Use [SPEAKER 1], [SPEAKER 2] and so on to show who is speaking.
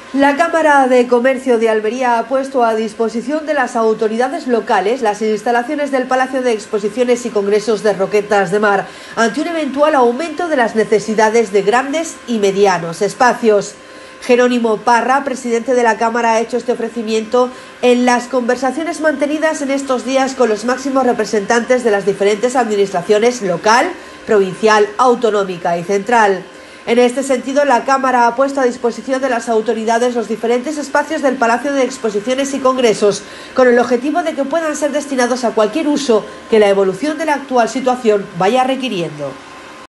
[SPEAKER 1] La Cámara de Comercio de Almería ha puesto a disposición de las autoridades locales las instalaciones del Palacio de Exposiciones y Congresos de Roquetas de Mar ante un eventual aumento de las necesidades de grandes y medianos espacios. Jerónimo Parra, presidente de la Cámara, ha hecho este ofrecimiento en las conversaciones mantenidas en estos días con los máximos representantes de las diferentes administraciones local, provincial, autonómica y central. En este sentido, la Cámara ha puesto a disposición de las autoridades los diferentes espacios del Palacio de Exposiciones y Congresos, con el objetivo de que puedan ser destinados a cualquier uso que la evolución de la actual situación vaya requiriendo.